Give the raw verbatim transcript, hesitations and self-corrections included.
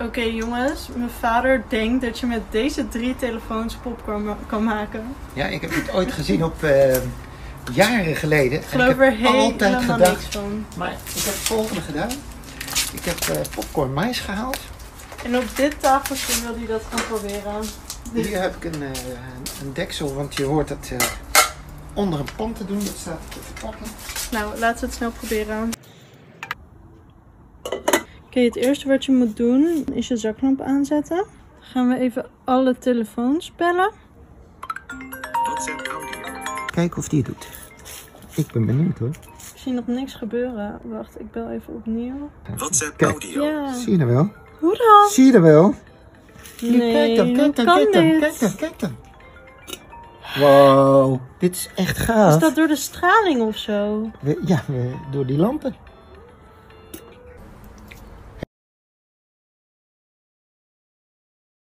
Oké okay, jongens, mijn vader denkt dat je met deze drie telefoons popcorn ma kan maken. Ja, ik heb het ooit gezien op uh, jaren geleden. Ik geloof er helemaal gedacht, niks van. Maar ik heb het volgende gedaan. Ik heb uh, popcorn mais gehaald. En op dit tafeltje wil hij dat gaan proberen. Hier heb ik een, uh, een deksel, want je hoort het uh, onder een pan te doen. Dat staat op de verpakking. Nou, laten we het snel proberen. Oké, okay, het eerste wat je moet doen is je zaklamp aanzetten. Dan gaan we even alle telefoons bellen. Kijken of die het doet. Ik ben benieuwd hoor. Ik zie nog niks gebeuren. Wacht, ik bel even opnieuw. WhatsApp audio. Ja. Zie je er wel? Hoe dan? Zie je er wel? Nee, kijk dan, kijk dan, kan kijk dan, dit? kijk dan, kijk dan. Wow, dit is echt gaaf. Is dat door de straling of zo? We, ja, we, door die lampen.